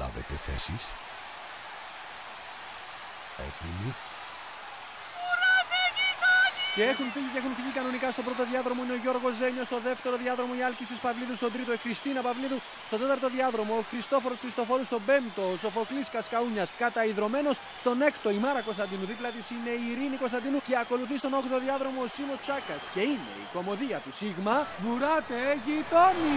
Λάβετε θέσεις. Έτοιμοι. Και έχουν φύγει κανονικά. Στον πρώτο διάδρομο είναι ο Γιώργος Ζένιος. Στο δεύτερο διάδρομο η Άλκης της Παυλίδου. Στον τρίτο η Χριστίνα Παυλίδου. Στον τέταρτο διάδρομο ο Χριστόφορος Χριστοφόρου. Στον πέμπτο ο Σοφοκλής Κασκαούνιας καταϊδρωμένος. Στον έκτο η Μάρα Κωνσταντίνου. Δίπλα της είναι η Ειρήνη Κωνσταντίνου. Και ακολουθεί στον όγδοο διάδρομο ο Σίμος Τσάκας. Και είναι η κομμωδία του Σίγμα. Βουράτε γειτόνι!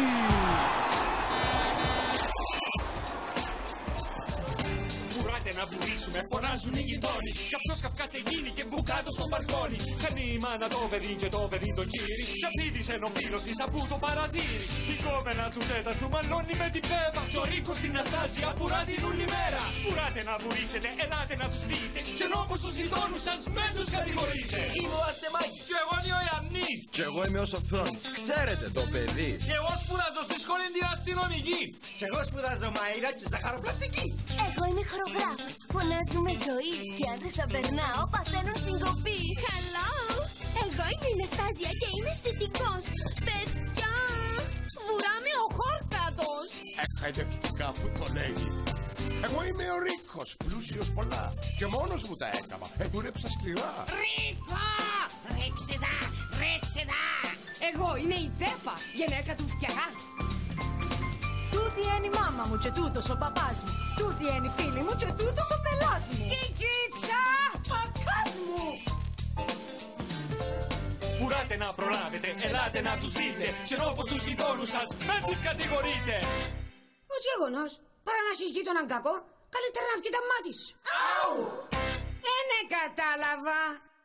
Να βουρήσουμε, φωνάζουν οι γειτόνι. Κάποιος καυκάς γίνει και μπουκάτο στο μπαλκόνι. Κάνει η μάνα το παιδί και το παιδί το κύρι. Ξαφίδησε ο φίλος της από το παρατήρι. Η κόμενα του τέταρτου μαλώνει με την πέβα. Κι ο Ρίκος στην Αστάζια βουρά την όλη μέρα. Βουράτε να βουρήσετε, ελάτε να τους δείτε. Και ενώ όπως τους γειτόνους σας με τους κατηγορείτε. Είμαι ο Αρτεμάκης. Κι εγώ είμαι ο Ιαννής. Κι εγώ είμαι ο Σοφρόνης. Ξέρετε το παιδί. Κι εγώ σπουδάζω στη σχολή την αστυνομική. Κι εγώ σπουδάζω μαΐρα και ζαχαροπλαστική. Εγώ είμαι χορογράφος. Φωνάζουμε ζωή και αν δεν σαν περνάω παθαίνουν συγκοπή. Hello! Εγώ είμαι η Νεστάζια και είμαι αισθητικός. Παιδιά! Βουράμε ο χόρκαδος. Εκπαιδευτικά που το λέγει. Εγώ είμαι ο Ρίκος, πλούσιος πολλά. Και μόνος μου τα έκανα. Δούλεψα σκληρά. Ρίκο! Ρίξε τα! Ρίξε τα! Εγώ είμαι η Πέπα, γυναίκα του φτιαχά. Τούτη είναι η μάμα μου και τούτος ο παπάς μου. Τούτη είναι η φίλη μου και τούτος ο πελάς μου. Κικίτσα! Πακάς μου! Βουράτε να προλάβετε, ελάτε να τους δείτε. Και ενώ όπως τους γειτόνους σας με τους κατηγορείτε. Ο γεγονός, παρά να συζητεί τον κακό, καλύτερα να βγει τα μάτι σου. Αου! Ναι, κατάλαβα.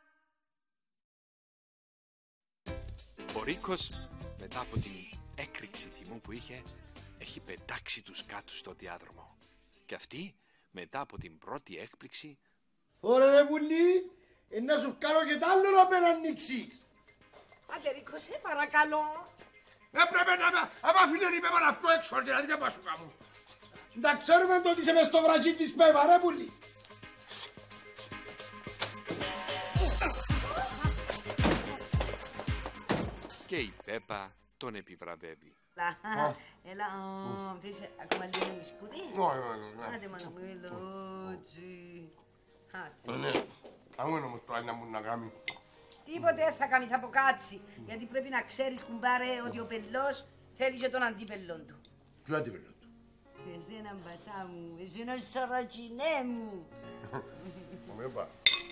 Ο Ρίκος, μετά από την έκρηξη τιμού που είχε, έχει πετάξει τους κάτω στο διάδρομο. Και αυτοί, μετά από την πρώτη έκπληξη... Ωραία ρε πουλί, να σου κάνω και τ' άλλο να πέρα ανοίξεις. Άντε Ρίκο, σε παρακαλώ. Έπρεπε να μ' αφήνει η Πέπα να βγω έξω, δηλαδή δεν πας σου κάνω. Να ξέρουμε το ότι είσαι μες στο βρασί της Πέπα, ρε πουλί. Και η Πέπα τον επιβραβεύει. Έλα, θες ακόμα λίγο μπισκούτι? Ναι. Άντε μόνο μου, ελότσι. Ναι, αγώνα όμως τώρα να μου να κάνει. Τίποτε δεν θα κάνει, θα αποκάτσει. Γιατί πρέπει να ξέρεις, κουμπάρε, ότι ο πελός θέλει και τον αντίπελον του. Ποιο αντίπελο του? Εσένα μπασά μου, εσένα σαρατσινέ μου. Πέπα.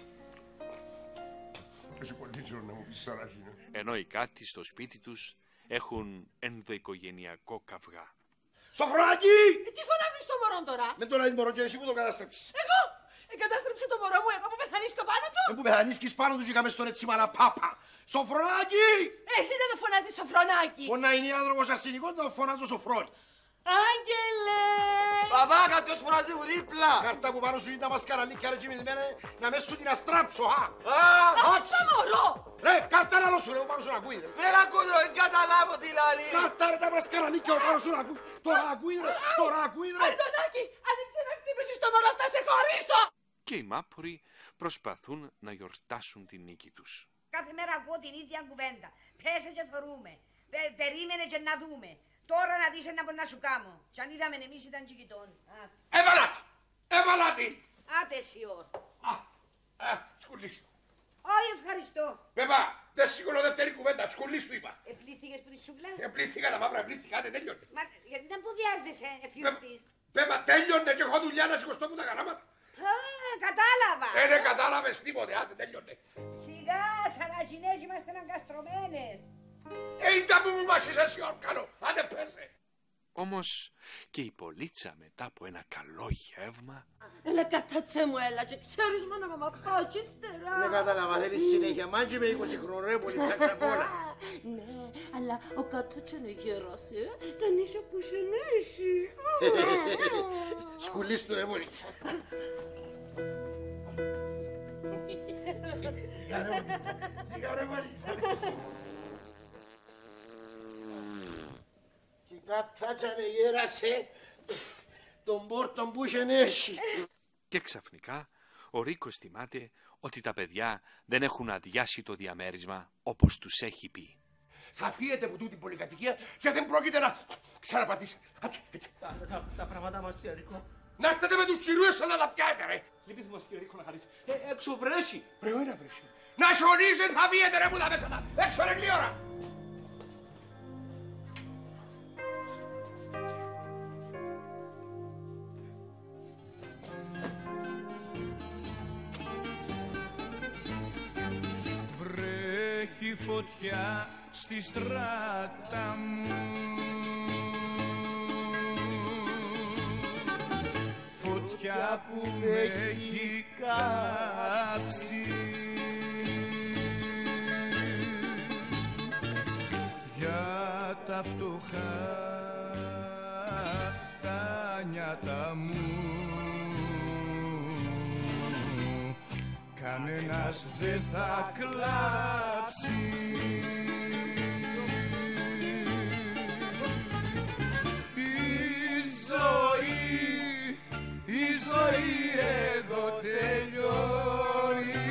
Εσύ πολύ ξέρω να μου πεις σαρατσινέ. Ενώ οι κάτοι στο σπίτι τους έχουν ενδοοικογενειακό καυγά. Σοφρονάκη! Τι φωνάζεις το μωρό τώρα? Με τον μωρό και εσύ που το κατάστρεψες. Εγώ! Εγκατάστρεψε το μωρό μου, εγώ που πεθανίσκω πάνω του. Που πεθανίσκεις πάνω του και είχαμε στον έτσι μαλα πάπα. Σοφρονάκη! Εσύ δεν το φωνάζεις Σοφρονάκη. Φωνάει είναι άνθρωπος αρσενικό, το φωνάζω Σοφρόνη. Άγγελε! Παπά, κάποιος φωνάζει μου δίπλα. Κάρτα που πάνω σου είναι τα μασκαρανίκια ρε τσιμισμένα, να μέσα σου την αστράψω, Άξι το μωρό! Ρε, κάρτα λαλό σου ρε, που πάνω σου να ακούει ρε. Δεν ακούω, δεν καταλάβω τι λαλεί. Κάρτα ρε τα μασκαρανίκια που πάνω σου να ακούει. Τώρα ακούει ρε, τώρα ακούει ρε. Αντωνάκη, άνοιξε να χτύπησες το μωρό, θα σε χωρίσω! Και οι μάποροι προσπαθούν να γιορτάσουν την νίκη τους. Κάθε μέρα ακούω την ίδια κουβέντα. Πέσε και θωρούμε. Περίμενε και να δούμε. Τώρα να δεις ένα που να σου κάμω. Κι αν είδαμε εμείς ήταν και γειτόν. Έβαλάτη! Έβαλάτη! Άτε εσύ ώρα. Σκουλής. Όχι ευχαριστώ. Πέπα, δεν σηκώνω δεύτερη κουβέντα, σκουλής του είπα. Επλήθηκες πριν σούκλα. Επλήθηκα τα μαύρα, επλήθηκα, άντε τέλειωνε. Μα γιατί να ποδιάζεσαι εφιωτής. Πέπα, τέλειωνε και έχω δουλειά να σηκωστώ που τα γαράματα. Κατάλαβα. Δεν κατάλαβες τίποτε, άντε τέλειωνε. Σιγά, σαρατζινές είμαστε αγκαστρωμένες. Ήταν που μου μάσες εσύ όρκανο, άντε πέσε. Όμως και η Πολίτσα μετά από ένα καλό γεύμα... Έλα κατάτσε μου, έλα και ξέρεις μόνο να μ' πάω κι ύστερα. Δεν κατάλαβα, θέλεις συνέχεια, μάντζι με 20 χρόνο ρε Πολίτσα ξαπόλα. Ναι, αλλά ο κατάτσο να γέρασε, τον είσαι που συνέχει. Σκουλής του ρε Πολίτσα. Σιγά ρε Πολίτσα. Κατάτσανε γέρασε τον πόρτον που είχε νέσει. Και ξαφνικά ο Ρίκος θυμάται ότι τα παιδιά δεν έχουν αδειάσει το διαμέρισμα όπως τους έχει πει. Θα φύγετε από τούτη πολυκατοικία και δεν πρόκειται να ξαναπατήσετε. Τα πράγματά μας, τι Ρίκο. Να έρθετε με τους τσιρούες να τα πιάτε, ρε. Λυπήθη μας κύριε Ρίκο να χαρίσει. Έξω βρέσει. Πρέπει να βρέσει. Να σιωνίζετε θα βγείτε ρε που τα μέσα τα. Έξω ρε γλύωρα. Βρέχει φωτιά στη στράτα μου, φωτιά που με έχει κάψει. Για τα φτωχά τα νιάτα μου κανένας δεν θα κλάψει. Η ζωή εδώ τελειώνει,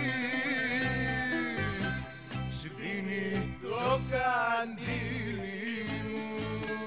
σβήνει το καντήλι μου.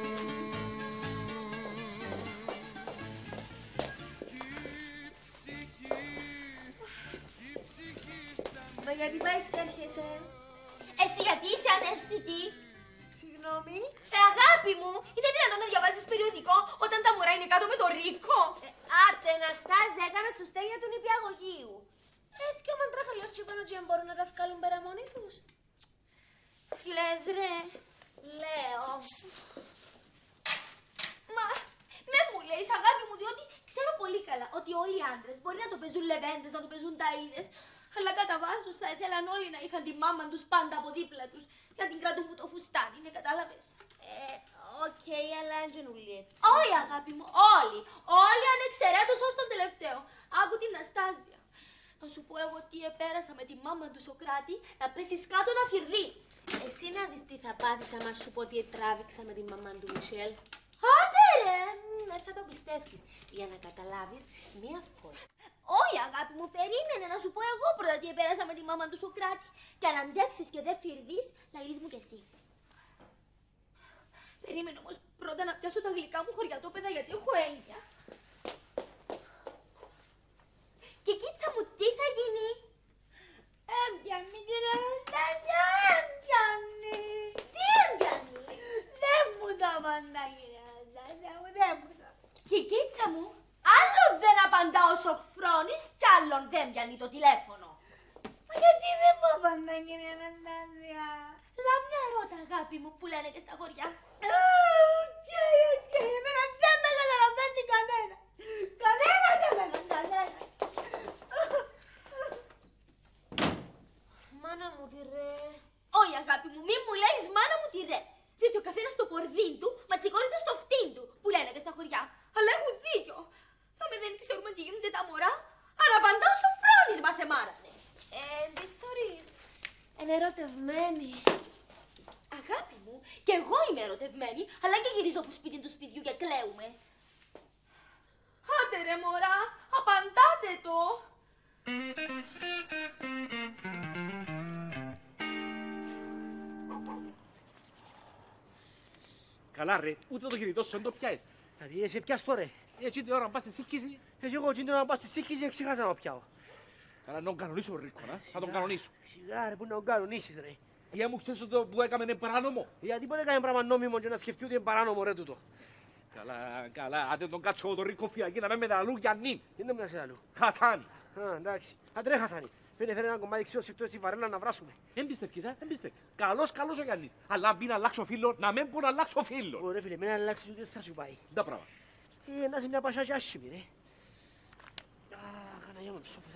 Μα γιατί πάει και έρχεσαι? Εσύ γιατί είσαι αναισθητή? Συγγνώμη. Αγάπη μου, είναι δυνατόν να διαβάζεις περιοδικό όταν τα μωρά είναι κάτω με το Ρίκο? Άρτε, Αναστάζια, έκανα σου στέλια του νηπιαγωγείου. Και ο μαντράχαλιος και είπαν ότι δεν μπορούν να τα βγάλουν πέρα μόνοι τους. Λες ρε, λέω. Μα, με μου λέεις αγάπη μου, διότι ξέρω πολύ καλά ότι όλοι οι άντρες μπορεί να το παίζουν λεβέντες, να το παίζουν ταΐδες, αλλά κατά βάσος θα ήθελαν όλοι να είχαν τη μάμα τους πάντα από δίπλα τους, για την κρατούν που το φουστάνι, ναι, κατάλαβες? Οκ, αλλά δεν όλοι έτσι. Όχι αγάπη μου, όλοι. Όλοι ανεξαιρέτως ως τον τελευταίο. Άκου την Αναστάζια. Να σου πω εγώ τι επέρασα με τη μάμα του Σοκράτη, να πέσεις κάτω να φυρδείς. Εσύ να δεις τι θα πάθεις άμα σου πω τι τράβηξα με τη μαμά του Μισελ. Άντε ρε, θα το πιστεύεις. Για να καταλάβεις μία φορά. Όχι αγάπη μου, περίμενε να σου πω εγώ πρώτα τι επέρασα με τη μάμα του Σοκράτη. Και αν αντέξεις και δεν φυρδείς, λαλείς μου κι εσύ. Περίμενε όμως πρώτα να πιάσω τα γλυκά μου χωριατόπεδα γιατί έχω έννοια. Και κοίτσα μου, τι θα γίνει? Έμπιανει κύριε Αναστάσια, έμπιανει. Τι έμπιανει? Δεν μου το απαντά κύριε Αναστάσια μου, δεν μου το. Και κοίτσα μου, άλλο δεν απαντά ο Σοκφρόνης κι άλλον δεν πιάνει το τηλέφωνο. Μα γιατί δεν μου απαντά κύριε Αναστάσια? Λάμια ρώτα αγάπη μου που λένε και στα χωριά. Οκ, εμένα δεν με καταλαβαίνει κανένας. Κανένας δεν με καταλαβαίνει. Μάνα μου τη ρε. Όχι αγάπη μου, μη μου λέεις μάνα μου τη ρε. Διότι ο καθένας στο πορδίν του, μα τσικόρυδε στο φτύν του, που λένε και στα χωριά. Αλλά έχουν δίκιο. Θα με δεν ξέρουμε τι γίνονται τα μωρά. Αν απαντά ο Σοφρόνης μας εμάρανε. Τι θωρείς? Είναι ερωτευμένη. Αγάπη μου, και εγώ είμαι ερωτευμένη, αλλά και γυρίζω από σπίτι του σπιδιού και κλαίουμε. Άντε ρε μωρά, απαντάτε το. Καλά ρε, ούτε το κινητό σου δεν το πιάσεις. Δηλαδή εσύ πιάσ' το ρε. Έτσι την ώρα να πας στη σύγχυση. Εγώ την ώρα να πας στη σύγχυση ξεχάσα να πιάω. Καλά, να τον κανονίσω Ρίκο, θα τον κανονίσω. Σιγά ρε, πού να τον κανονίσεις ρε. Για μου ξέρεις ότι το που έκαμε είναι παράνομο. Γιατί πότε έκανε πράγμα νόμιμο και να σκεφτεί ότι είναι παράνομο ρε τούτο. Καλά, αν δεν τον κάτσω τον Ρίκο φυλακή να με μεταλλού για νυν. Δεν με σε αλλού. Χασάνι. Εντάξει. Αντρέ Χασάνι. Φέρε ένα κομμάτι ξύλο σε στη βαρέλα να βράσουμε. Δεν πιστεύεις, δεν πιστεύεις. Καλός ο Γιάννης. Αλλά αν πει να αλλάξω φίλο, να μην πω να αλλάξω φίλο. Ωραία φίλε, με να αλλάξεις ούτε θα σου πάει. Τα πράγματα. Να είσαι μια πασιά και άσχημη ρε. Καναγιά μου ψόφος,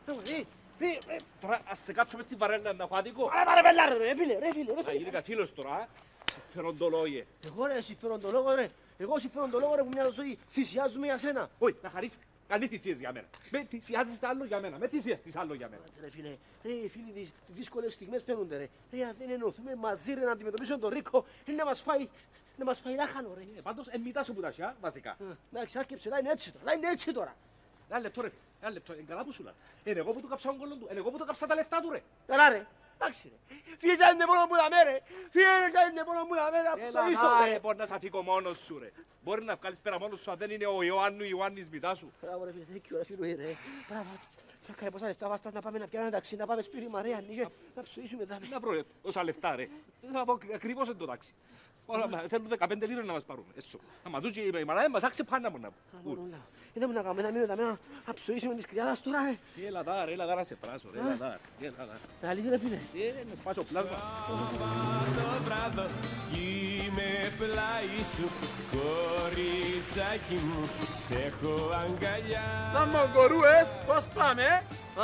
Τώρα ας σε κάτσω μες στη βαρέλα να έχω άδικο. Αλλά πάρε πελά ρε φίλε. Θα γίνει καθήλος τώρα, συμφεροντολόγε. Εγώ ρε συμφεροντολόγο ρε. Εγώ συμφεροντολόγο ρε που μια ζωή θυσιάζουμε για σένα. Όχι, να χαρίσεις. Κάνει θυσίες για μένα. Με θυσιάζεις άλλο για μένα. Με θυσιαστείς άλλο για μένα. Ρε φίλε, οι φίλοι τις δύσκολες στιγμές φαίνονται ρε. Ρε αν δεν ενωθούμε μαζί ρε να αντιμετωπίσουμε τον Ρίκο, να μας φάει λάχανο ρε. Πάντως εμμητάσου που τα σιά, βασικά. Εντάξει, άρκεψε, να είναι έτσι τώρα. Ένα λεπτό ρε, ένα λεπτό, καλά που σου λέω. Είναι εγώ που του κάψα τον κόλλον του, είναι εγώ που του κάψα τα λεφτά του ρε. Καλά ρε, Εντάξει ρε. Φύγε είναι μόνο μου τα μέρε. Φύγε είναι μόνο μου τα μέρε. Έλα ρε, μπορεί να σ' αφήκω μόνος σου ρε. Μπορεί να βγάλεις πέρα μόνος σου αν δεν είναι ο Ιωάννου Ιωάννης μητά σου. Μπράβο ρε φίλε, thank you ρε φίλε ρε. Μπράβο. Τσάκα πόσα λεφτά βάστα να πάμε να πιάνουμε ταξί, να πάμε σπίτι Μαρία Νίγε, να ψωίσουμε δάμε. Να βρω όσα λεφτά ρε. Θα πω ακριβώς εν το τάξη. Θέλουν 15 λίρες να μας πάρουν. Να μας δούσει η Μαρία μας άξε πάντα μου να πούν. Δεν μου να κάνουμε, να μείνουμε δάμε να ψωίσουμε τις κρυάδας τώρα ρε. Έλα δά να σε πράσω ρε, έλα δά. Αλήθεια ρε φίλε. Να σπάσω πλάσμα. Σάββατο βράδο είμαι πλάι σου, κοριτσάκι μου, σ' έχω αγκαλιά. Να μογκορούες, πώς πάμε,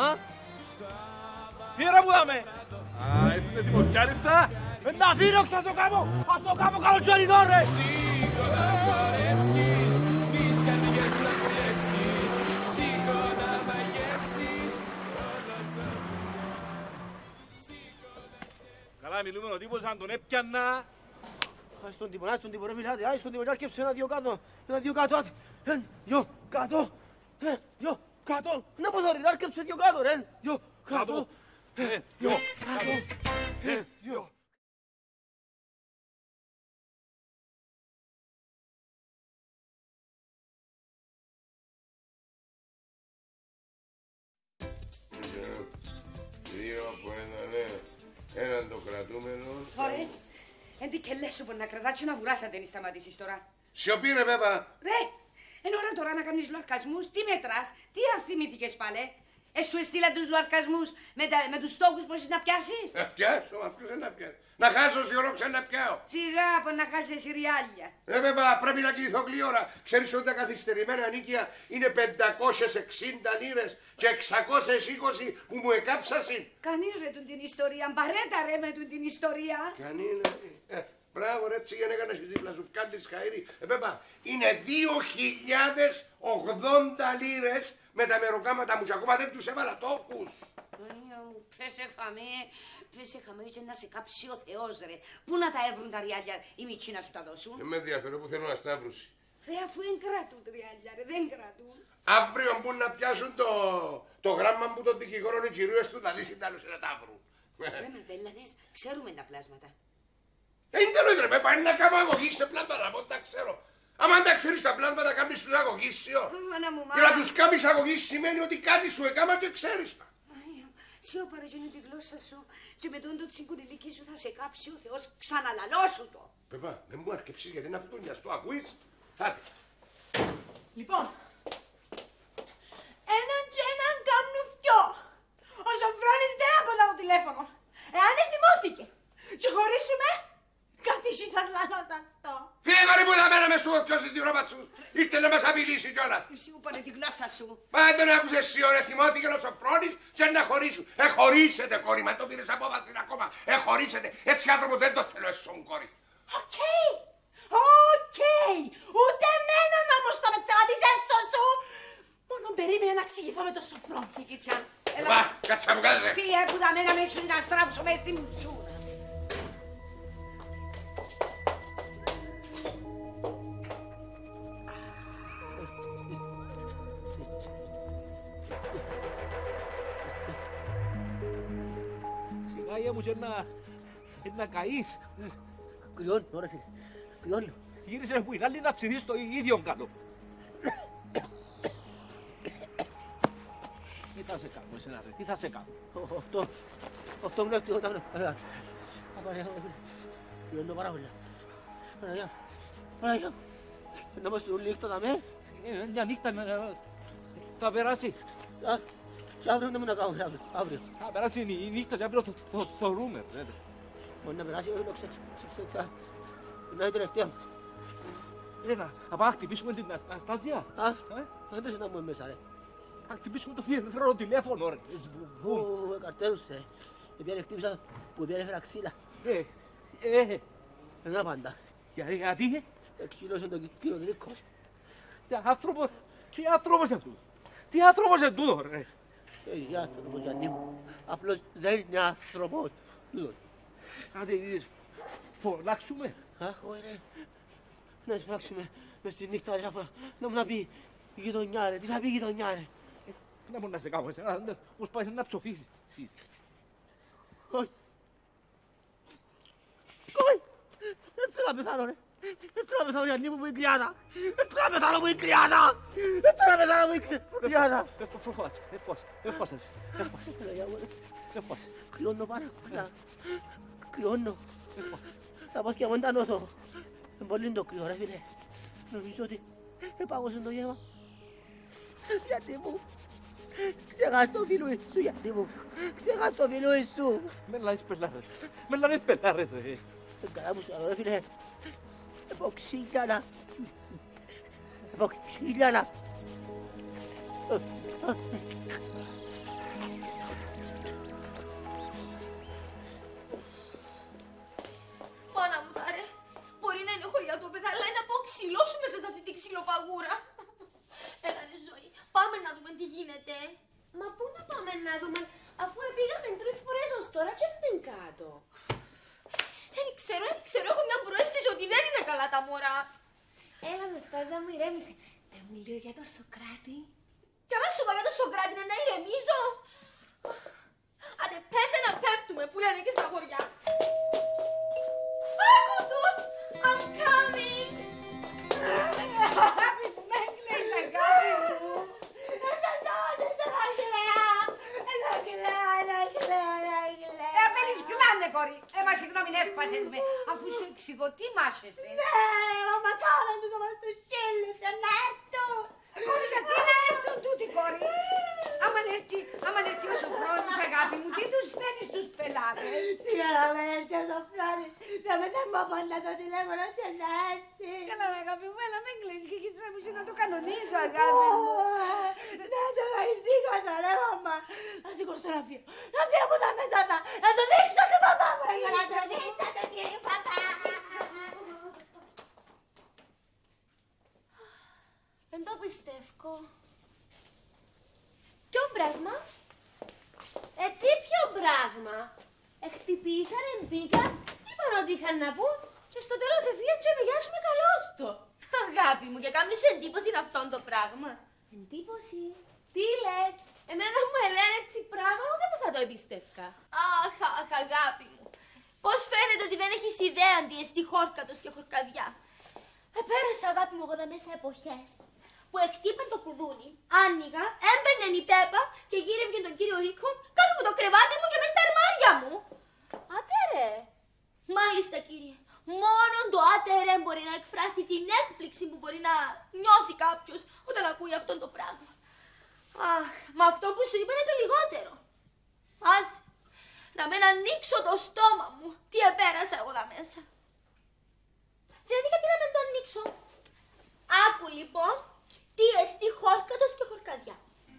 Πήρα που δάμε. Είσαι δημοκιάρισα. Να φύρωξα στο κάμω, αυτό κάμω καλοτσορινό ρε. Σήκω να χορέψεις, τις καρδιές να κλέψεις, σήκω να μαγεύσεις. Καλά μιλούμε ο τύπος αν τον έπιανα. Άι στον τύπο ρε φιλάτε, άι στον τύπο, άρκεψε ένα-δυο κάτω, ένα-δυο κάτω, άτε, δυο κάτω, δυο κάτω, να πω θωρεί, άρκεψε δυο κάτω ρε, δυο κάτω, δυο κάτω, δυο. Δύο από ένα, ναι. Έναν το κρατούμενο. Ωραία. Έντι και λες σου πως να κρατάς και να βουράς αν δεν σταματήσεις τώρα. Σιωπή ρε Πέπα. Ρε, εν ώρα τώρα να κάνεις λουαρκασμούς, τι μετράς, τι αθυμήθηκες πάλε. Σου έστειλα τους λουαρκασμούς με τους στόχους πως να πιάσεις. Να πιάσω, μα ποιος να πιάσει. Να χάσω σιωρόξα να πιάω. Σιγά πως να χάσεις ριάλια. Ρε Πέπα, πρέπει να κινηθώ γλύωρα. Ξέρεις ότι τα καθυστερημένα νίκια είναι 560 λίρες και 620 που μου εκάψασαν. Κανεί ρε τουν την ιστορία, μπαρέτα ρε με τουν την ιστορία. Κανεί ρε. Μπράβο ρε, έτσι για να έκανες τη δίπλα σου φκάντης χαΐρι. Πέπα, είναι 2.080 λίρες με τα μεροκάματα μου και ακόμα δεν τους έβαλα τόκους. Πανία μου, πέσε χαμέ και να σε κάψει ο Θεός ρε. Πού να τα έβρουν τα ριάλια οι μητσί να σου τα δώσουν. Δεν με ενδιαφέρει που θέλω να σταύρουσει. Ρε αφού δεν κρατούν τα ριάλια ρε, δεν κρατούν. Αύριο μπουν να πιάσουν το γράμμα που των δικηγόρων οι κυρίες του να λύσει τ' άλλο σε να τα βρουν. Ρε μαντέλανες, ξέρουμε τα πλάσματα. Είναι τέλος ρε Πέπα, είναι να κάνω αγωγή σε πλάσματα, από τα ξέρω. Άμα τα ξέρεις τα πλάσματα, κάνεις τους αγωγήσιο. Για να τους κάνεις αγωγή σημαίνει ότι κάτι σου έκαμα και ξέρεις τα. Σιώπα ρε είναι τη γλώσσα σου και με τον το τσιγκουνιλίκι σου θα σε κάψει ο Θεός, ξαναλαλώσου το. Πέπα, δεν μου αρκεψείς γιατί είναι αυτό το νοιαστό, ακούεις. Άτε. Λοιπόν, έναν και έναν κάμνου δυο. Ο Σοφρόνης δεν απαντά το τηλέφωνο. Εάν θυμώθηκε και χωρίσουμε, κατήσι σας λανόσαστο. Φύγε ρε που θα μένα με σου ο ποιος της διπλωματσούς. Ήρθε να μας απειλήσει κιόλας. Σιώπανε τη γλώσσα σου. Πάντα να άκουσες εσύ ωραία, θυμώθηκε ο Σοφρόνης και να χωρίσουν. Χωρίσετε κόρη, μα το πήρες απόφαση ακόμα. Χωρίσετε, έτσι άνθρωπο δεν το θέλω εσόν κόρη. Οκ, ούτε εμέναν όμως θα με ξαναδείς έσω σου. Μόνο περίμενε να εξηγηθώ με το Σοφρόνη. Κίτσα, Πα, κάτσα μου κάτσε. φύγε που θα μένα με σου να στράψω μες στη μουτσούνα. Σιγά μου και να καείς. Κρυώνει, ωραία φίλε, κρυώνει. Γύρισε που είναι άλλη να ψηθείς το ίδιο κάτω. Τι θα σε κάνω εσένα ρε, τι θα σε κάνω. Αυτό βλέπει όταν... Κρυώνει πάρα πολύ. Παναγιά, να μας του νύχτα δαμε. Μια νύχτα θα περάσει. Και αύριο δεν μου να κάνω, αύριο. Θα περάσει η νύχτα και αύριο το θεωρούμε. Μπορεί να περάσει, όχι το ξέρω. Να είναι τελευταία. Να πάμε να χτυπήσουμε την Αστάζια. Δεν το συντάμε μέσα ρε. Να χτυπήσουμε το θηρό τηλέφωνο ρε. Καρτέρουσε. Επειδή χτύπησα που επειδή έφερα ξύλα. Δεν απαντά. Γιατί? Εξήλωσε τον κύριο Νίκος. Τι άνθρωπος είναι τούτο. Τι άνθρωπος είναι τούτο ρε. Τι άνθρωπος Γιάννη μου. Απλώς δεν είναι άνθρωπος. Άντε φωνάξουμε. Όχι ρε. Να σφάξουμε μες στη νύχτα ρε. Να μου να πει η γειτονιά ρε. Τι θα πει η γειτονιά ρε. Να μπορεί να σε κάνω εσένα. Πώς πάει να ψοφήσεις. να πεθάνω, ρε. Θέλω να πεθάνω, Γιάννη μου, που είναι κρυάδα. Θέλω να πεθάνω, που είναι κρυάδα. Θέλω να πεθάνω, που είναι κρυάδα. Εφάσαι. Κρυώνω πάρα πολλά. Κρυώνω. Τα πάθια μου ήταν όσο. Είναι πολύ το κρυό, ρε φίλε. Νομίζω ότι επάγωσε το γεύμα. Γιατί μου. Ξεχάσω το φίλο σου, γιατί μου. Ξεχάσω το φίλο σου. Με λάρεις πελάρες, ρε. Καλά μου σαρώ, ρε φίλε. Εποξίλιανα. Εποξίλιανα. Μάνα μου τάρε, μπορεί να είναι χωριατόπεδα, αλλά είναι από ξυλό σου μέσα σε αυτή τη ξυλοπαγούρα. Έλα ρε Ζωή, πάμε να δούμε τι γίνεται. Μα πού να πάμε να δούμε, αφού πήγαμε 3 φορές ως τώρα και δεν είναι κάτω. Δεν ξέρω, έχω μια προαίσθηση ότι δεν είναι καλά τα μωρά. Έλα Αναστάζα μου, ηρέμησε. Δεν μου λέω για το Σοκράτη. Και άμα σου είπα για το Σοκράτη να ηρεμίζω. Άντε πέσε να πέφτουμε που λένε και στα χωριά. Άκου τους! I'm coming! Αγάπη μου, με έκλαις αγάπη μου. Έφτασες τον Αγγλέα. Θέλεις κλάνε, κόρη. Μα συγγνώμη, έσπασες με. Αφού σου εξηγώ, τι μάσχεσαι. Ναι, μαμά, κάνε τους όμως τους σύλλους να έρθουν. Κόρη, γιατί να έρθουν τούτοι, κόρη. Άμα έρθει ο Σοφρόνης, αγάπη μου, τι τους θέλεις τους πελάτες. Σήμερα με έρθει ο Σοφρόνης, να με δεν μου απαντά το τηλέφωνο και να έρθει. Καλά, αγάπη μου, έλα, με κλαις και κοίταξα μου να το κανονίσω, αγάπη μου. Ναι, τώρα σήκωσα, ρε μαμά. Να σηκώσω να φύγω. Να φύγω από τα μέσα, να το δείξω τον παπά μου. Να το δείξω τον κύριο παπά. Δεν το πιστεύω. Ποιο πράγμα? Τι ποιο πράγμα? Χτυπήσαν, μπήκαν, είπαν ότι είχαν να πούν και στο τέλος έφυγαν και πηγάσουμε καλώς το. Αγάπη μου, και κάνεις εντύπωση είναι αυτόν το πράγμα. Εντύπωση? Τι λες? Εμένα μου λένε έτσι πράγμα, ούτε που θα το εμπιστεύκα. Αχ, αγάπη μου. Πώς φαίνεται ότι δεν έχεις ιδέα τι εστί χόρκατος και χορκαδιά. Πέρασα, αγάπη μου, εγώ μέσα εποχές που εκτύπαν το κουδούνι, άνοιγα, έμπαινε η Πέπα και γύρευε τον κύριο Ρίκο κάτω από το κρεβάτι μου και μες στα αρμάρια μου. Άτε ρε. Μάλιστα, κύριε. Μόνο το άτε ρε μπορεί να εκφράσει την έκπληξη που μπορεί να νιώσει κάποιος όταν ακούει αυτό το πράγμα. Αχ, μα αυτό που σου είπα είναι το λιγότερο. Ας, να μην ανοίξω το στόμα μου, τι επέρασα εγώ εδώ μέσα. Δηλαδή γιατί να μην το ανοίξω. Άκου λοιπόν, τι εστί χόρκατος και χορκαδιά.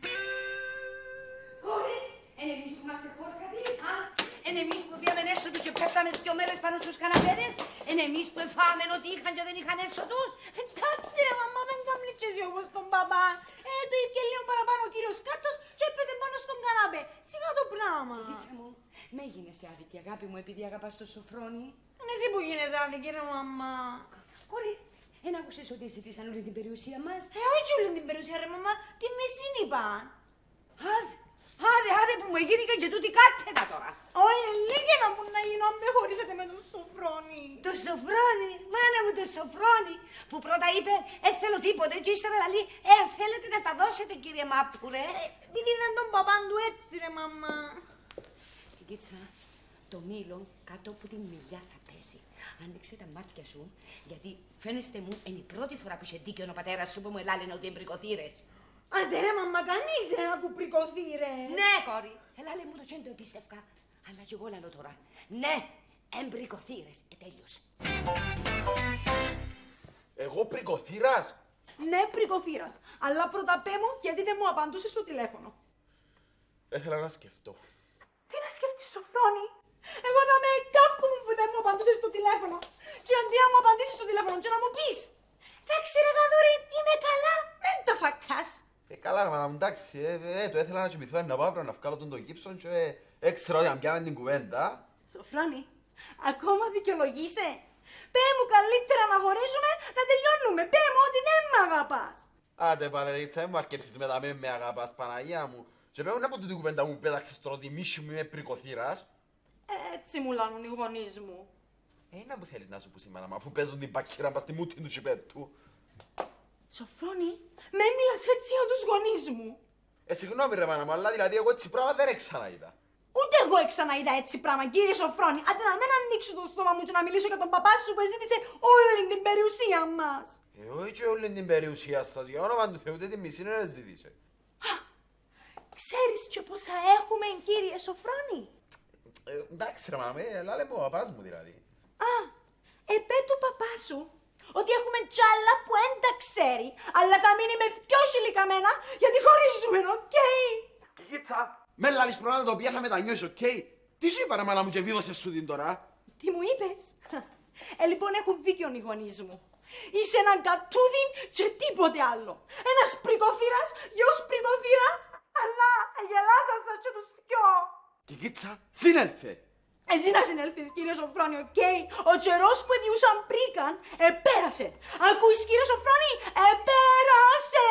Κόρη, εν εμείς που είμαστε χόρκατοι, εν εμείς που πήγαμε έσω τους και πέφταμε 2 μέρες πάνω στους καναπέδες, εν εμείς που εφάμε ότι είχαν και δεν είχαν έσω τους. Εντάξει ρε μαμά, δεν κάνεις εσύ όπως τον παπά. Το είπε λίγο παραπάνω ο κύριος Κάτος και έπαιζε πάνω στον καναπέ. Σιγά το πράγμα. Λίτσα μου, με γίνεσαι άδικη, αγάπη μου, επειδή αγαπάς το Σοφρόνη. Είναι εσύ που γίνεσαι άδικη ρε μαμά. Κόρη, εν άκουσες ότι ζητήσαν όλη την περιουσία μας. Όχι όλη την περιουσία ρε μαμά, τη μισή είπαν. Άντε που μου έγινε και τούτη κάθετα τώρα. Όχι, λίγη να μου να γίνω αν με χωρίσετε με τον Σοφρόνη. Το Σοφρόνη, μάνα μου το Σοφρόνη, που πρώτα είπε θέλω τίποτε και ύστερα λέει θέλετε να τα δώσετε κύριε Μάπουρε. Επειδή ήταν τον παπάν του έτσι ρε μαμά. Κοίτσα, το μήλο κάτω από τη μιλιά θα πέσει. Άνοιξε τα μάτια σου, γιατί φαίνεστε μου είναι η πρώτη φορά που είσαι δίκαιο ο πατέρας σου που μου ελάλαινε ότι εμπρικοθύρες. Άντε ρε μαμά, κανείς δεν ακουπρικοθύρες. Ναι, κόρη, ελάλε μου το τσέν το επίστευκα. Αλλά κι εγώ λαλώ τώρα. Ναι, εμπρικοθύρες. Τέλειωσε. Εγώ πρικοθύρας? Ναι, πρικοθύρας. Αλλά πρώτα πέ μου, γιατί δεν μου απαντούσες στο τηλέφωνο. Ήθελα να σκεφτώ. Τι να σκεφτείς, Σοφρόνη? Εγώ θα με καύκω μου που δεν μου απαντούσες στο τηλέφωνο. Και αντί να μου απαντήσεις στο τηλέφωνο και να μου πεις «Εντάξει ρε Δαδόρη, είμαι καλά, μην το φακάς». Καλά ρε μάνα μου, εντάξει, το ήθελα να κοιμηθώ ένα αύριο να βγάλω τον γύψο και έξερα ότι αν πιάμε την κουβέντα. Σοφρόνη, ακόμα δικαιολογείσαι. Πέ μου καλύτερα να χωρίσουμε, να τελειώνουμε. Πέ μου ότι δεν με αγαπάς. Άντε Πανερίτσα, δεν μου αρκέψεις μετά με αγαπάς Παναγία μου. Και πέ μου να πω την κουβέντα μου πέταξες τώρα ότι μίση μου είμαι πρικοθύρας. Έτσι μου λάνουν οι γονείς μου. Είναι που θέλεις να σου πούσει η μάνα μου, αφού παίζουν την πακύρα πας στη μούτη του τσιπέτου. Σοφρόνη, με μιλάς έτσι για τους γονείς μου. Συγγνώμη ρε μάνα μου, αλλά δηλαδή εγώ έτσι πράγμα δεν ξαναείδα. Ούτε εγώ ξαναείδα έτσι πράγμα, κύριε Σοφρόνη. Άντε να μην ανοίξω το στόμα μου και να μιλήσω για τον παπά σου που ζήτησε όλη την περιουσία μας. Όχι και όλη την περιουσία σας, για όνομα του Θεού, ούτε τη μισή δεν ζήτησε. Ξέρεις και πόσα έχουμε, κύριε Σοφρόνη? Εντάξει ρε μάνα μου, λάλε μου ο παπάς μου δηλαδή. Επέ του παπά σου ότι έχουμε κι άλλα που δεν τα ξέρει, αλλά θα μείνει με δυο χιλικαμένα γιατί χωρίζουμε, οκ? Κοίτσα, με λάλης πράγματα τα οποία θα μετανιώσεις, οκ? Τι σου είπα ρε μάνα μου και βίδωσες σου την τώρα? Τι μου είπες? Λοιπόν έχουν δίκιο οι γονείς μου. Είσαι έναν κατούδι και τίποτε άλλο. Ένας πρικοθύρας, γιος πρικοθύρα, αλλά γελάσασαν και τους δυο. Κοίτσα, συνέλθε. Εσύ να συνέλθεις, κύριε Σοφρόνη, οκ? Ο καιρός που διούσαν πρίκαν, επέρασε. Ακούεις, κύριε Σοφρόνη, επέρασε.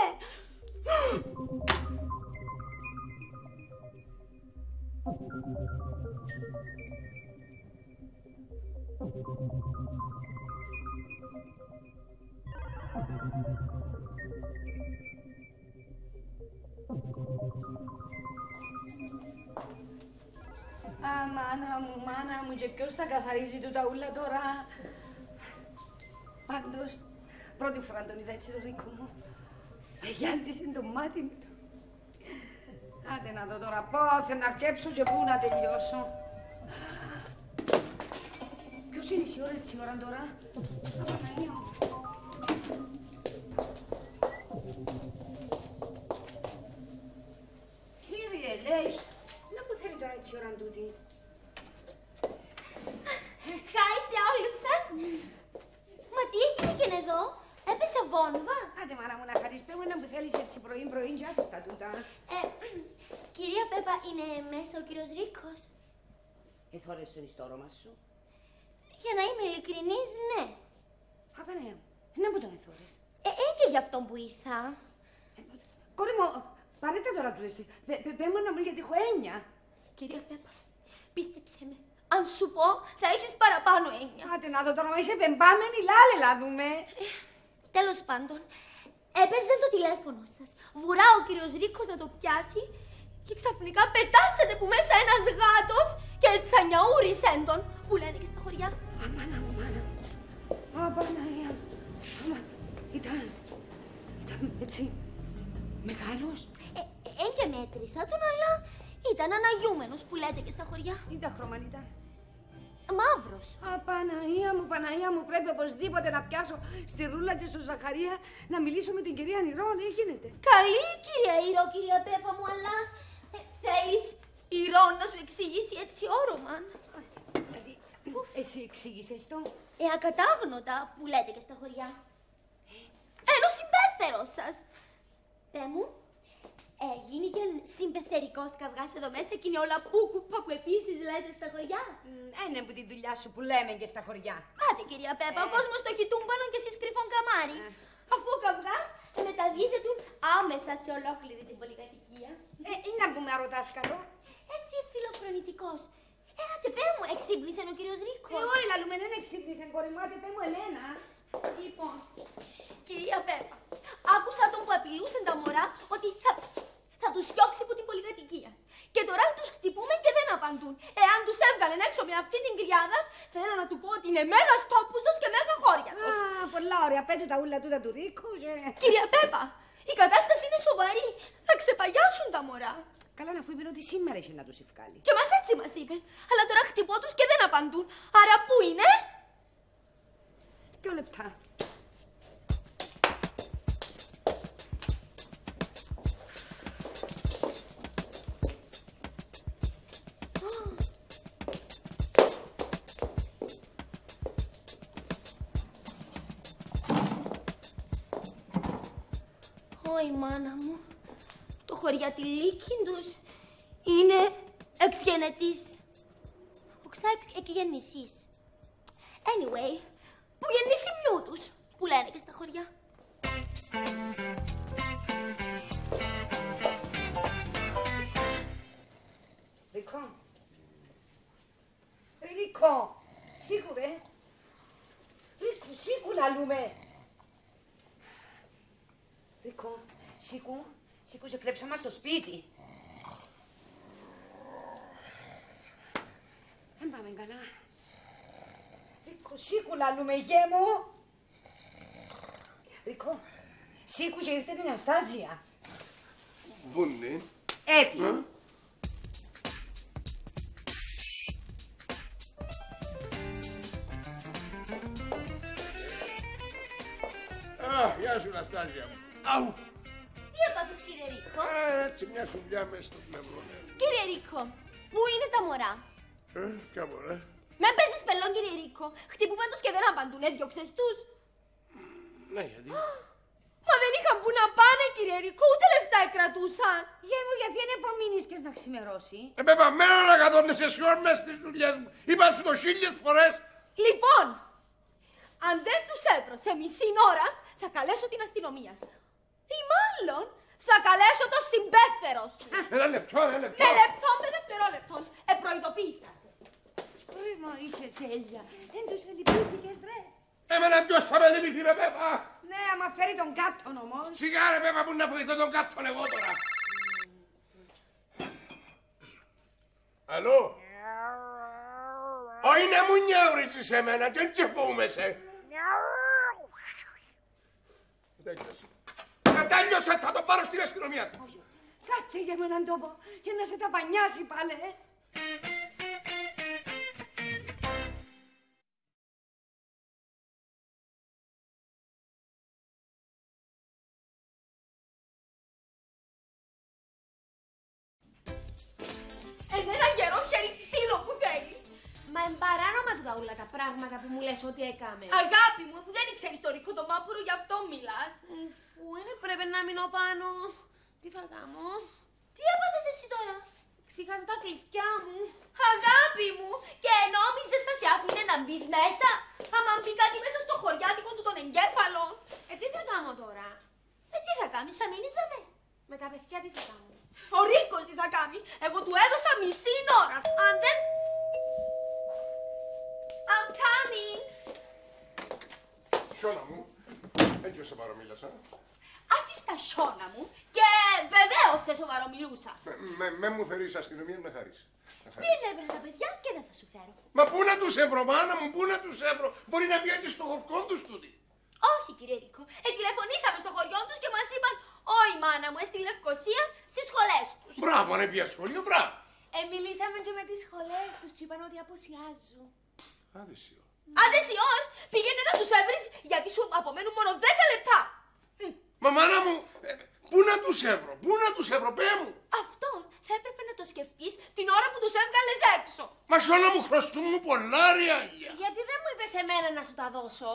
Μάνα μου, και ποιος θα καθαρίζει του τα ούλα τώρα? Πάντως, πρώτη φορά τον είδα έτσι το Ρίκο μου. Γυάλισε το μάτι του. Άντε να δω τώρα πότε να αρκέψω και πού να τελειώσω. Ποιος είναι η ώρα έτσι ώρα τώρα? Απαναγία μου. Κύριε, λέει, να που θέλει τώρα έτσι ώρα τούτη? Χάι σε όλους σας. Μα τι έγινε και εδώ? Έπεσε βόμβα. Άντε μάνα μου να χαρείς, πέμω να που θέλεις έτσι πρωί και άφηστα τα τούτα. Κυρία Πέπα, είναι μέσα ο κύριος Ρίκος? Εθώρες τον ιστόρωμα σου? Για να είμαι ειλικρινής, ναι. Απανέα μου, να μου τον εθώρες. Και γι' αυτό που ήρθα. Κόρη μου, παρέτα τώρα του εσύ. Πέμω να μου γιατί έχω έννοια. Κυρία Πέπα, πίστεψέ με. Αν σου πω, θα έχεις παραπάνω έννοια. Άντε να δω τώρα, μα είσαι πεμπάμενη, λάλε να δούμε. Τέλος πάντων, έπαιζε το τηλέφωνο σας. Βουρά ο κύριος Ρίκος να το πιάσει και ξαφνικά πετάσετε που μέσα ένας γάτος και τσανιαούρισεν τον, που λένε και στα χωριά. Μάνα μου, μάνα μου. Παναγία μου. Ήταν έτσι μεγάλος. Εν και μέτρησα τον, αλλά ήταν αναγιούμενος που λέτε και στα χωριά. Τι τα χρώμα ήταν? Μαύρος. Παναγία μου, πρέπει οπωσδήποτε να πιάσω στη Ρούλα και στο Ζαχαρία να μιλήσω με την κυρία Νηρό, ναι, γίνεται. Καλή κυρία Ηρώ, κυρία Πέπα μου, αλλά θέλεις Ηρώ να σου εξηγήσει έτσι όρομα? Εσύ εξήγησες το? Ακατάγνωτα που λέτε και στα χωριά. Ενώ συμπέθερος σας. Πέ μου, γίνηκε συμπεθερικός καυγάς εδώ μέσα και είναι όλα πούκουπα που επίσης λέτε στα χωριά. Είναι από τη δουλειά σου που λέμε και στα χωριά. Άτε κυρία Πέπα, ο κόσμος το έχει τούμπανο και εσείς κρυφόν καμάρι. Αφού ο καυγάς μεταδίδεται άμεσα σε ολόκληρη την πολυκατοικία. Είναι να πούμε αρωτάσκαλο. Έτσι φιλοφρονητικός. Άτε πέ μου, εξύπνησε ο κύριος Ρίκος. Όχι λαλούμε, δεν εξύπνησε κόρη μου, άτε πέ μου Ελένα. Λοιπόν, κυρία Πέπα, άκουσα τον που απειλούσαν τα μωρά ότι θα τους διώξει από την πολυκατοικία. Και τώρα τους χτυπούμε και δεν απαντούν. Εάν τους έβγαλεν έξω με αυτή την κρυάδα, θέλω να του πω ότι είναι μέγας τόπουζος και μέγα χώριατος. Πολλά ωραία, πέτου τα ούλα τούτα του Ρίκου. Κυρία Πέπα, η κατάσταση είναι σοβαρή. Θα ξεπαγιάσουν τα μωρά. Καλά να αφού είπε ότι σήμερα είχε να τους ευκάλει. Και μας έτσι μας είπε. Αλλά τώρα χτυπώ τους και δεν απαντούν. Άρα πού είναι? 2 λεπτά. Ωι μάνα μου, το χωριατιλίκιν τους είναι εξγενετής. Οξά εκγεννηθής. Anyway, που γεννήσιμιού τους, που λένε και στα χωριά. Ρίκο. Σίγουρε. Σήκου λαλούμε. Ρίκο, σήκου, σε κλέψα μας στο σπίτι. Δεν πάμε καλά. Ρίκο, σήκου λαλούμε, γε μου. Ρίκο, σήκου και ήρθε την Αστάζια. Βούνι. Έτοιμο. Γεια σου, Αναστάζια μου. Αου! Τι έπαθες, κύριε Ρίκο? Έτσι, μια σουλιά μέσα στο πνεύμα. Κύριε Ρίκο, πού είναι τα μωρά? Ποια μωρά? Με παίζεις πελόν, κύριε Ρίκο. Χτυπούμε τους και δεν απαντούν, έδιωξες τους. Ναι, γιατί? Μα δεν είχαν που να πάνε, κύριε Ρίκο, ούτε λεφτά εκρατούσαν. Γε μου, γιατί δεν επαμείνεις να ξημερώσει. Πεπαμένα να καθόνες εσύ όρμες στις δουλειές μου. Είπα σου το 1000 φορές. Λοιπόν, αν δεν τους έβρω σε μισή ώρα, θα καλέσω την αστυνομία. Ή μάλλον θα καλέσω το συμπέφερο σου. Ένα λεπτό. Με δευτερόλεπτον. Προειδοποίησα σε. Μα είσαι τέλεια. Δεν τους ελυπήθηκες, ρε. Εμένα ποιος θα με λυπηθεί, ρε Πέπα. Ναι, άμα φέρει τον κάτον όμως. Σιγά, ρε Πέπα, που να βοηθώ τον κάτον εγώ τώρα. Αλλού. Όχι να μου νιάουρισεις εμένα και έτσι φοβούμεσαι. Τέλειωσε, θα το πάρω στην αστυνομία του. Κάτσε για με έναν τόπο και να σε ταπανιάσει πάλι. Ένα γερό χέρι ξύλο που θέλει. Μα εμπαράνομα του τα όλα τα πράγματα που μου λες ότι έκαμε. Αγάπη μου, που δεν ξέρεις το Ρίκο το μάπουρο, γι' αυτό μιλάς. Φου, είναι πρέπει να μείνω πάνω. Τι θα κάνω? Τι έπαθες εσύ τώρα? Ξέχασα τα κλειδιά μου. Αγάπη μου, και νόμιζες θα σε άφηνε να μπεις μέσα? Άμα μπει κάτι μέσα στο χωριάτικο του των εγκέφαλων. Τι θα κάνω τώρα? Τι θα κάνεις, θα μείνεις δαμέ? Με τα παιδιά τι θα κάνω? Ο Ρίκος τι θα κάνει? Εγώ του έδωσα μισή ώρα. Αν δεν... I'm coming. Σιώνα μου, έτσι όσο παρομίλασα. Άφης τα σιώνα μου και βεβαίως σε σοβαρομιλούσα. Με μου φέρεις αστυνομία να χαρείς. Πήγαινε έβρε τα παιδιά και δεν θα σου φέρω. Μα πού να τους ευρω, μάνα μου, πού να τους ευρω? Μπορεί να βγαίνει στο χορκό τους τούτη. Όχι, κύριε Ρίκο. Τηλεφωνήσαμε στο χωριό τους και μας είπαν «Όχι, μάνα μου, στη Λευκοσία, στις σχολές τους». Μπράβο, αν πήγα σχολείο, μπράβο. Μιλήσαμε και με τις σχολές τους και είπαν ότι αποσιάζουν. Άντε Σιόρ, πήγαινε να τους έβρεις γιατί σου απομένουν μόνο 10 λεπτά. Μα μάνα μου, πού να τους ευρω, πέ μου. Αυτόν θα έπρεπε να το σκεφτείς την ώρα που τους έβγαλες έξω. Μα σιώνα μου χρωστούν μου πολλά, ρε Άγια. Γιατί δεν μου είπες εμένα να σου τα δώσω?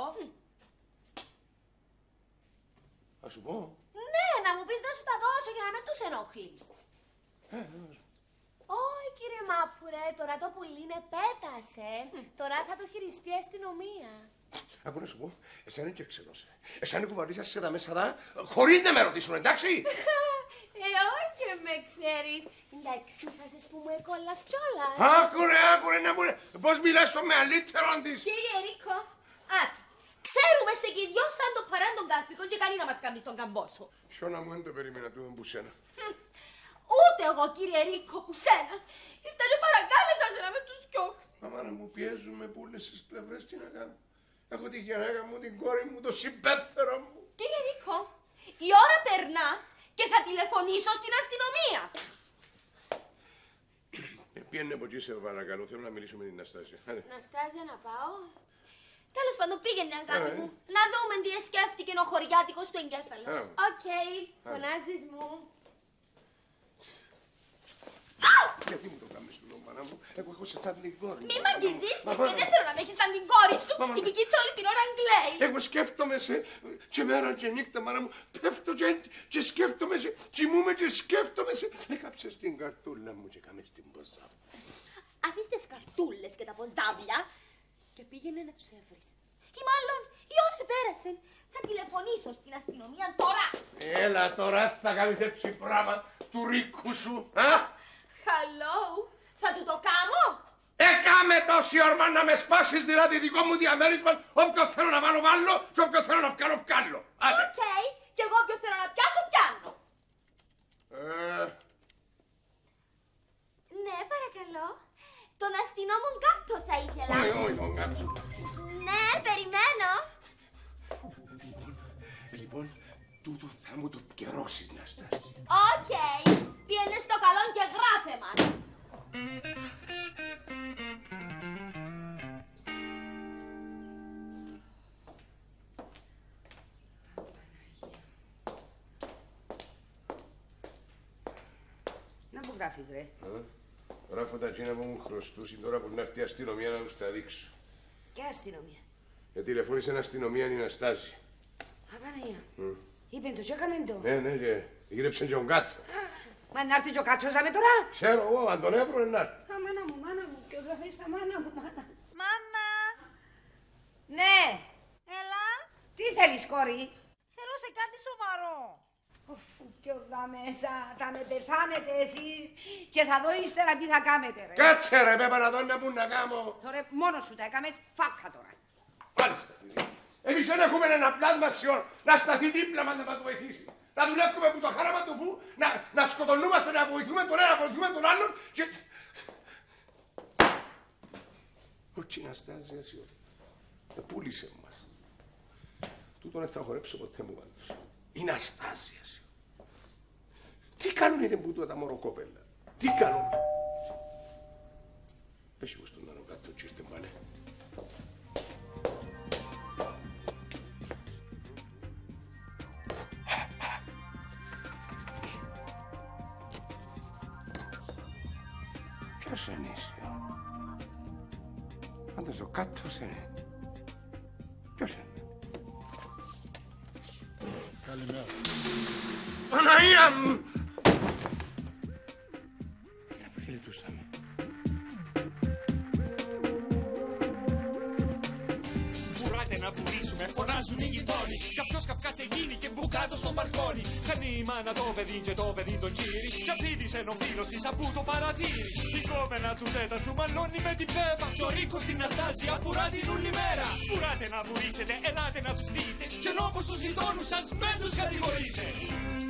Θα σου πω. Ναι, να μου πεις να σου τα δώσω για να μην τους ενοχλείς. Όχι, κύριε Μάπουρε, τώρα το πουλί είναι πέτασε. Τώρα θα το χειριστεί η αστυνομία. Άκου να σου πω, εσένα και ξενώσε. Εσένα κουβαλίσας σε τα μέσα δά, χωρίς να με ρωτήσουν, εντάξει. Όχι, με ξέρεις. Εντάξει, φάσες που μου έκολας κιόλας. Άκουρε, να μου πώς μιλάς στο μεγαλύτερο της. Κύριε Ρίκο, άτι. Ξέρουμε σε κι δυο σαν το παράν των καρπικών και κανεί να μας κάνει στον καμπόσο. Σιώνα μου, δεν το περίμενα του που σένα. Ούτε εγώ, κύριε Ρίκο, που σένα. Ήρθα και παρακάλεσα σε να με τους διώξει. Μαμά να μου πιέζουν με πούλες στις πλευρές, τι να κάνω. Έχω τη γυναίκα μου, την κόρη μου, το συμπέφερο μου. Κύριε Ρίκο, η ώρα περνά και θα τηλεφωνήσω στην αστυνομία. Πιένε από εκεί, σε παρακαλώ, θέλω να μιλήσω με την Αναστάζια. Αναστάζια, να πάω. Τέλος πάντων, πήγαινε, αγάπη μου. Να δούμε τι σκέφτηκε ο χωριάτικος του εγκέφαλος. Οκ, φωνάζεις μου. Γιατί μου το κάνεις του μάνα μου, εγώ έχω σε σαν την κόρη. Μη μ' αγγίζεις και δεν θέλω να με έχεις σαν την κόρη σου. Η Κικίτσα όλη την ώρα γκλαίει. Εγώ σκέφτομαι σε και μέρα και νύχτα, μάνα μου, πέφτω και σκέφτομαι σε, κοιμούμαι και σκέφτομαι σε. Έκαψες την καρτούλα μου και κάμες την ποζά. Αφήστε τις καρτούλες και τα ποζάβια και πήγαινε να τους έβρεις. Ή μάλλον η ώρα πέρασε. Θα τηλεφωνήσω στην αστυνομία τώρα. Έλα τώρα, θα κάνεις έτσι πράγμα του Ρίκου σου, α? Hello, θα του το κάνω. Έκαμε τόση όρμα να με σπάσεις δηλαδή δικό μου διαμέρισμα. Όποιο θέλω να βάλω βάλω και όποιο θέλω να βγάλω βγάλω. Οκ, και εγώ όποιο θέλω να πιάσω πιάνω. Ναι, παρακαλώ. Τον αστυνόμο κάτω θα ήθελα. Όχι, τον κάτω. Ναι, περιμένω. Λοιπόν, τούτο θα μου το πιερώσεις, Ναστάση. Οκ, πήγαινε στο καλό και γράφε μας. Να που γράφεις, ρε. Γράφω τα εκείνα που μου χρωστούσαν τώρα που να έρθει η αστυνομία να τους τα δείξω. Και αστυνομία. Τηλεφώνησε την αστυνομία η Ναστάση. Απαναγία. Είπεν το και έκαμεν το. Ναι, και γύρεψε και τον κάτω. Μα να έρθει και ο κάτος με τώρα. Ξέρω εγώ, αν τον έβρω να έρθει. Μάνα μου, ποιος γράφει στα μάνα μου. Μάνα! Ναι. Έλα. Τι θέλεις, κόρη? Θέλω σε κάτι σοβαρό. Οφ, ποιο δα μέσα, θα με πεθάνετε εσείς και θα δω ύστερα τι θα κάνετε, ρε. Κάτσε ρε, πέπα να δω να πού να κάνω. Τώρα μόνος σου τα έκαμες, φάκα τώρα. Μάλιστα, φίλε. Εμείς δεν έχουμε ένα πλάσμα σιόν να σταθεί δίπλα μας να μας βοηθήσει. Να δουλεύουμε από το χάραμα του φου, να σκοτωνούμαστε, να βοηθούμε τον ένα, να βοηθούμε τον άλλον και... Όχι, Ναστάζια, σιόν. Πούλησε μας. Τούτον δεν θα χορέψω ποτέ μου πάντως. Η Ναστάζια, σιόν. Τι κάνουν είτε που τα μωροκόπελα. Τι κάνουν. Πες εγώ στον άλλο κάτω και ήρθε πάνε. Ποιος είναι εσύ? Πάντως ο κάτος είναι. Ποιος είναι? Καλημέρα. Παναγία μου! Τα που θελητούσαμε. Βουράτε να βουρήσουμε, φωνάζουν οι γειτόνοι. Κάποιος καυκάς εκείνη και μπουκάτο στο μπαλκόνι. Χάνει η μάνα το παιδί και το παιδί τον κύρι. Κι αφήντησε ο φίλος της από το παρατήρι. Η κόμενα του τέταρτου μαλώνει με την πέπα. Κι ο Ρίκος στην Αστάζια βουρά την όλη μέρα. Βουράτε να βουρήσετε, ελάτε να τους δείτε. Και ενώ όπως τους γειτόνους σας μεν τους κατηγορείτε.